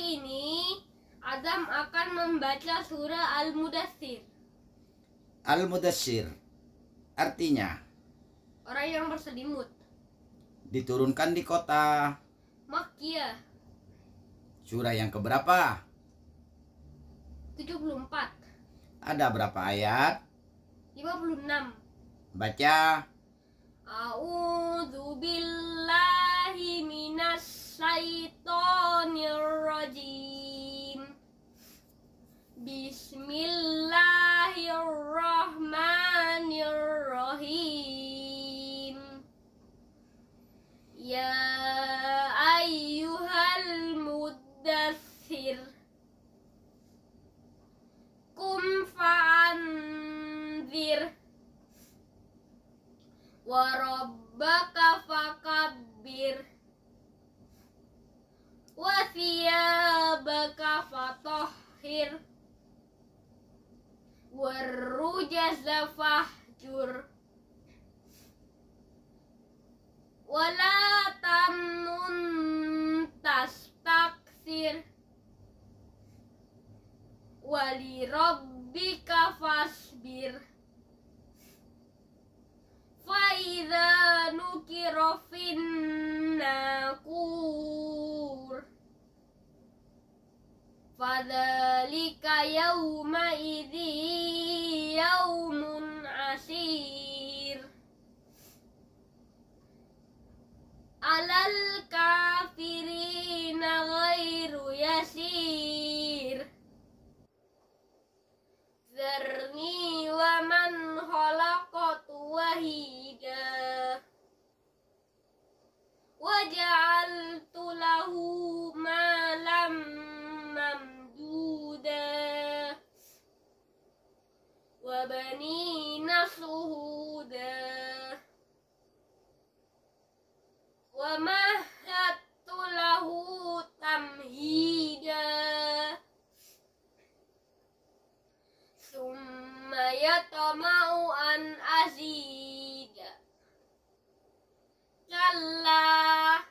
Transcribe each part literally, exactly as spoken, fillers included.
ini Adam akan membaca surah Al-Mudaththir. Al-Mudaththir artinya Orang yang berselimut. Diturunkan di kota Makkiyah. Surah yang keberapa? tujuh puluh empat. Ada berapa ayat? lima puluh enam. Baca. A'udzu billahi minas syaitonir rajim. Bismillahirrahmanirrahim. Ya ayyuhal muddaththir Qum fa'anzir wa rabbaka fakabbir wa thiyabaka fatahhir warrujaza fahjur wala tamnun tastakthir wali rabbika fasbir faidha nukira fin nakur fadzalika yawma idzi yaumun asir alal kafirina ghairu yasir Zarni wa man khalaqtu wahida wa ja'altu lahu malam mamduda wa banina shuhuda wa mahattu lahu tamhida Summa yatama'u an azida Kalla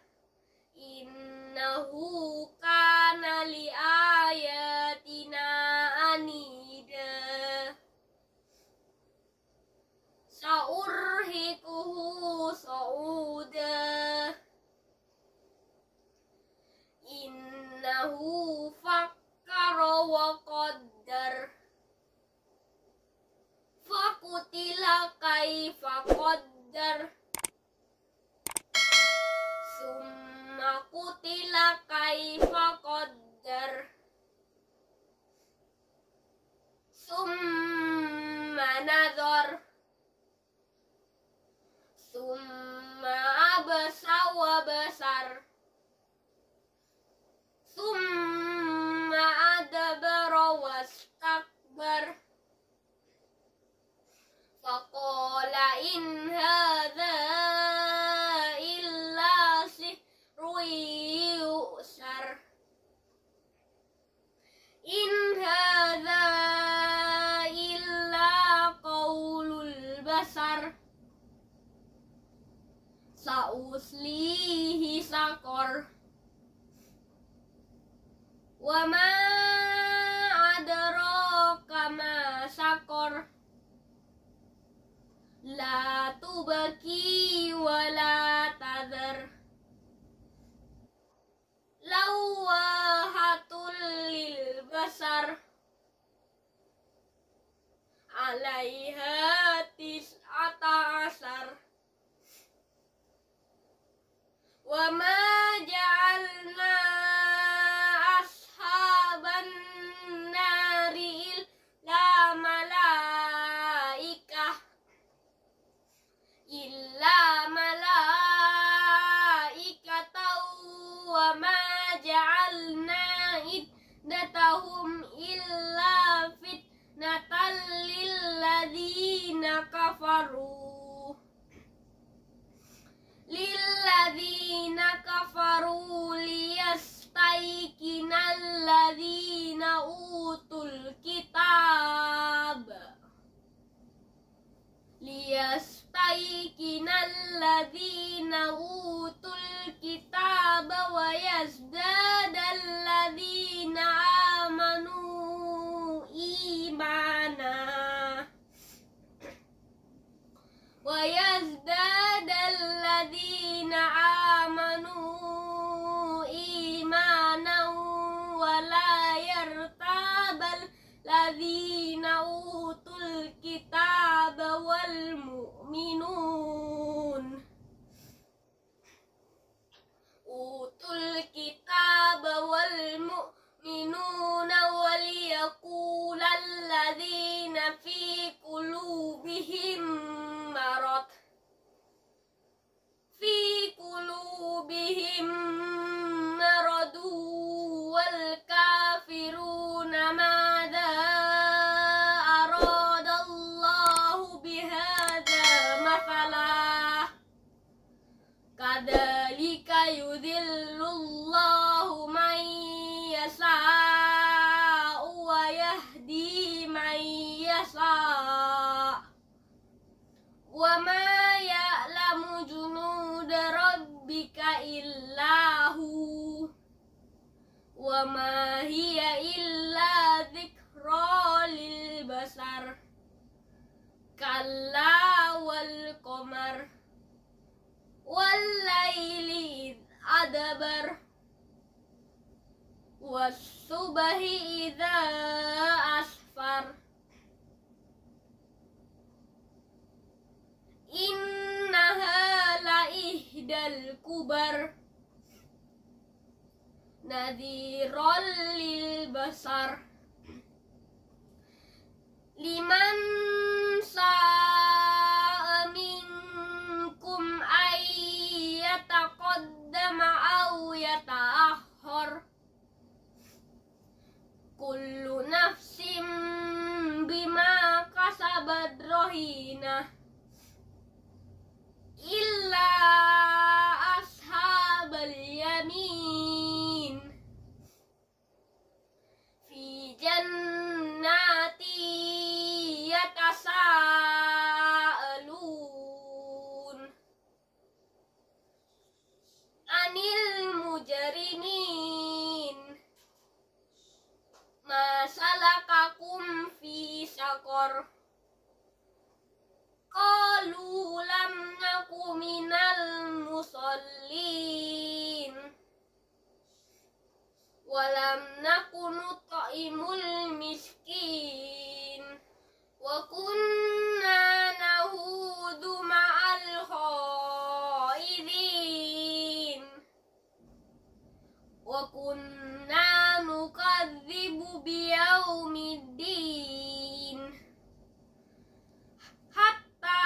innahu kana li ayatina anida Sa'urhikuhu sa'uda Innahu fakkara wa qaddar Fakutila kaifa qaddar Summa kutila kaifa qaddar Summa nazar Summa abasa wa basar Summa adabara wastakbar Faqala in hadha illa sihrun yu'sar In hadha illa qawlul basar Sa'uslihi saqar Wa ma adraka ma saqar La tubaki wa la tadhar Lawahatul lil basar Alaiha tis'ata asar Wa ma ja'alna ashaban nari illa malaikah Illa malaikatan wa ma ja'alna iddatahum illa fitnatan lilladzina kafaru Lilladzina kafaru liyastaikinal ladzina utul kitab Liyastaikinal ladzina utul kitaba wa yazdadal ladzina الذين أوتوا الكتاب والمؤمنون أوتوا الكتاب والمؤمنون وليقول الذين في قلوبهم مرض في قلوبهم مرض والكافرون ماذا أراد الله بهذا مثلا كذلك يذل الله من يشاء ويهدي من يشاء وما يعلم جنود ربك إلا هو وما هي إلا ذكرى للبشر كلا والقمر والليل إذ أدبر والصبح إذا أسفر إنها لإحدى الكبر نذيرا للبشر لمن شاء منكم أن يتقدم أو يتأخر كل نفس بما كسبت رهينة إلا أصحاب اليمين في جنات يتساءلون عن المجرمين ما سلككم في سقر قالوا لم نك من المصلين ولم نك نطعم المسكين وكنا نهود مع الخائضين وكنا نكذب بيوم الدين حتى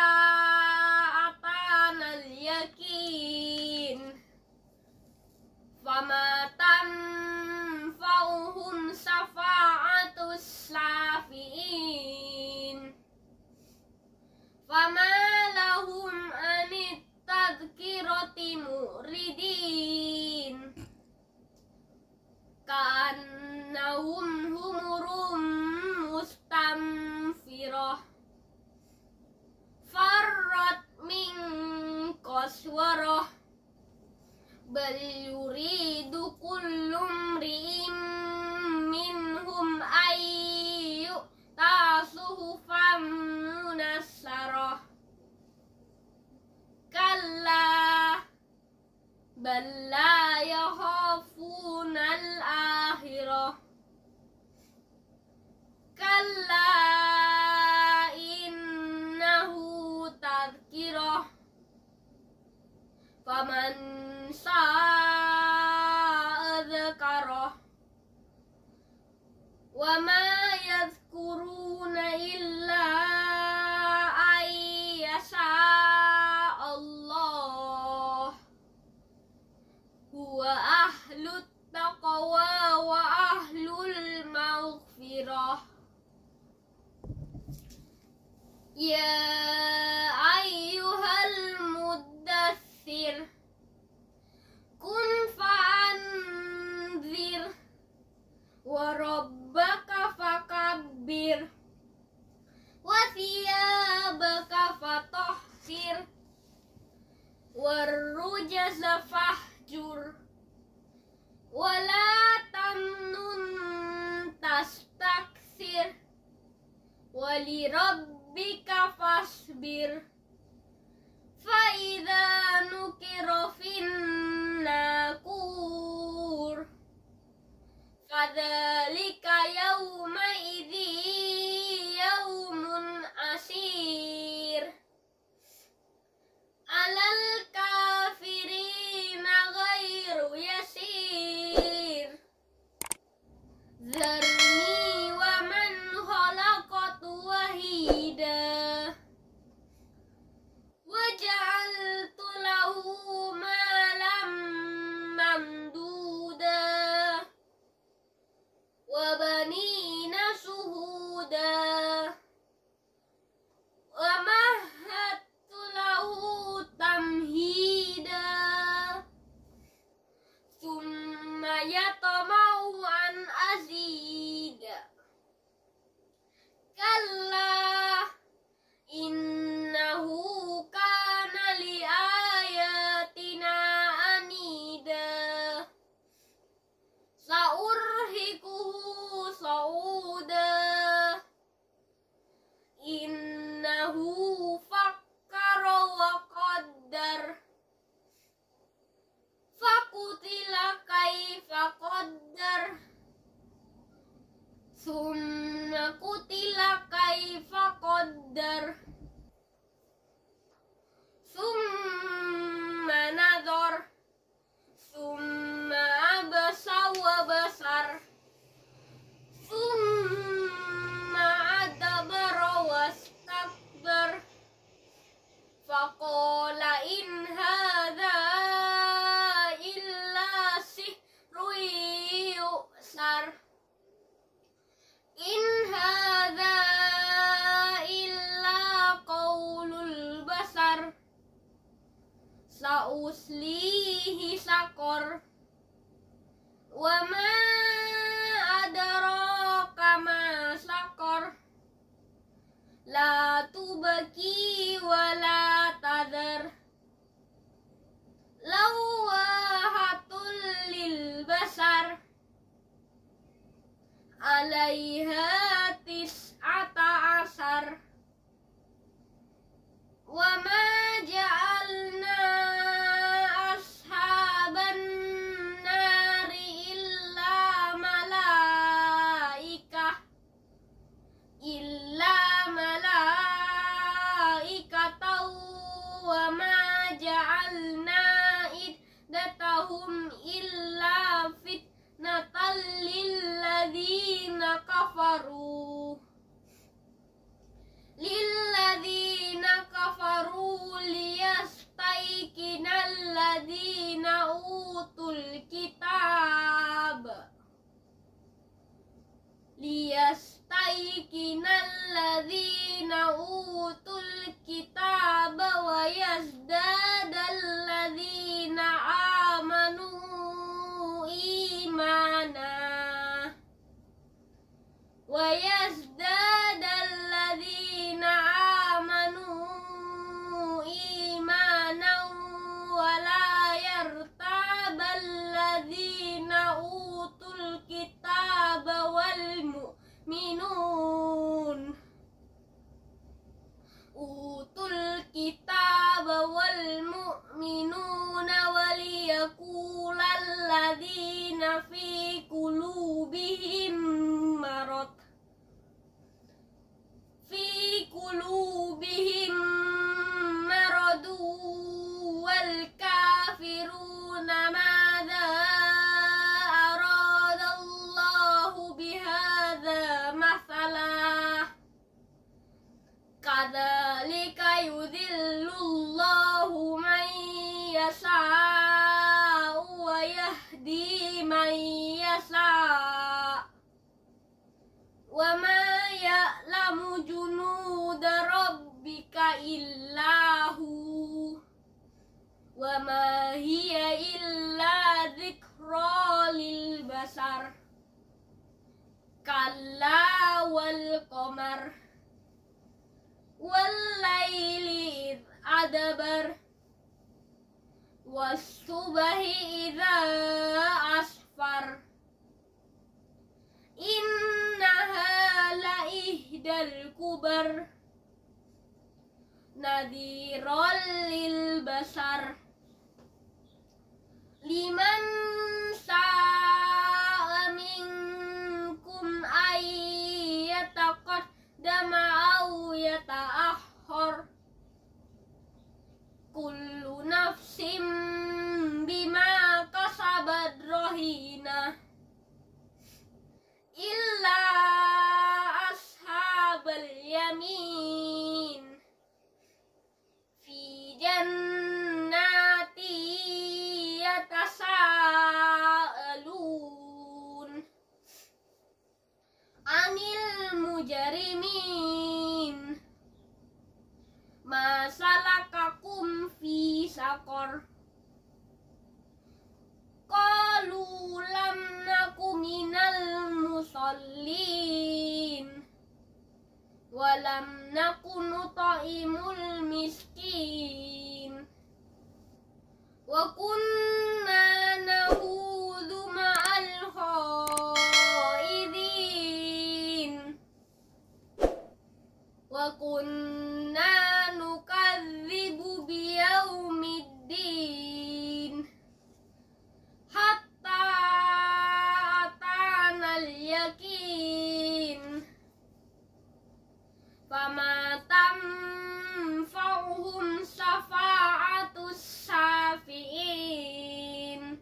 أتانا اليقين فما تنفعهم شفاعة الشافعين فما لهم عن التذكرة معرضين كأنهم حمر مستنفرة فرت من قسورة بل يريد كل امرئ منهم أن يؤتى صحفا منشرة كلا بل لا يخافون الآخرة كلا إنه تذكرة فمن شاء ذكره وما يذكرون إلا أن يشاء الله هو أهل التقوى وأهل المغفرة يا أيها المدثر قم فأنذر وربك فكبر وثيابك فطهر والرجز فاهجر ولا تمنن تستكثر ولربك فاصبر فإذا نكر في الناقور فذلك يومئذ Zarni wa man khalaqtu wahida wa ja'altu lahu malam mamduda wa banina shuhuda wa mahattu lahu tamhida summa yatamau an azida kalla innahu kana li ayatina anida saurhikuhu sauda innahu fakkara wa qaddar fakutila kaifa qaddar summa kutila kaifa qaddar summa nadhar summa abasa wa basar summa adabara wastakbar faqala in hadha illa sihrun yu'sar in hadha illa qaulul basar sauslihi sakor wa ma adraka ma sakor la tubaki wa la tadhar lawahatul lil basar alaiha tis'ata asar wa ma ja'alna ashaban nari illa malaikah illa malaikatan wa ma ja'alna iddatahum illa fitnatan lilladzina kafaru lilladzina kafaru liyastaiqinal ladzina utul kitab liyastaiqinal ladzina utul kitab wa yazdadal ladzina amanu imana wa yazdadal ladzina amanu imanan wa la yartabal ladzina utul kitaba wal mu'minun utul kitaba wal mu'minuna waliyaqulal ladzina fi qulubihim marad fi qulubihim maradu wal kafiruna madza aradallahu bihadza mathalah kadzalika yudhillullahu man yasha'u wa yahdi man yasha' wa ma ya'lamu junuda rabbika illahu wa ma hiya illa dzikra lil basar kalla wal qamar wal laili idh adbar was subhi idza asfar innaha la ihdal kubar nadhirul lil basar liman sa'a minkum ayyataqaddama aw yata'akhkhar kullu nafsin bima kasabat rahina mujrimin. Ma salakakum fi saqar? Qalu lam naku minal musallin wa lam naku nut'imul miskin wa kunna nahudu ma'al khaidin wa kunna nukadzibu biyaumiddin hatta atanal yakin fama tanfa'uhum syafa'atus syafi'in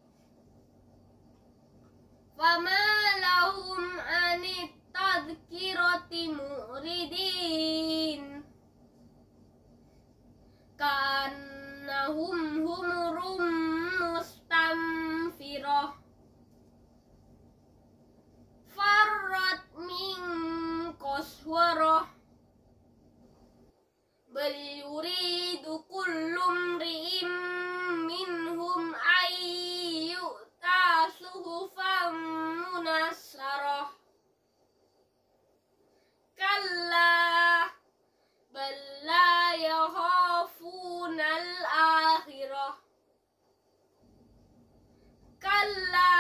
fama lahum anit tadhkirati muridin ka'annahum humurum mustamfirah farrat min qaswarah bal yuridu kullu mri'in minhum ay yu'ta suhufan munassarah kalla bal la yakhafuna al-akhirah kalla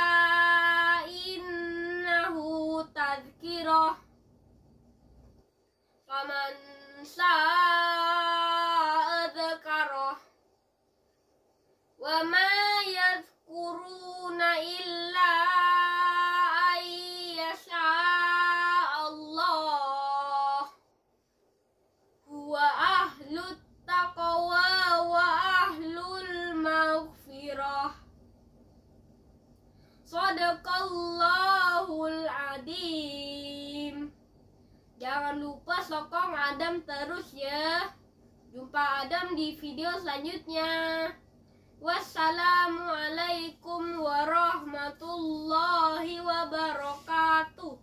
innahu tadhkirah faman sha'a dzakarah wa ma yadhkuruna illa ay yasha Allah huwa ahlut taqwa wa ahlul maghfirah. Shadaqallahul adzim. Jangan lupa sokong Adam terus ya. Jumpa Adam di video selanjutnya. Wassalamualaikum warahmatullahi wabarakatuh.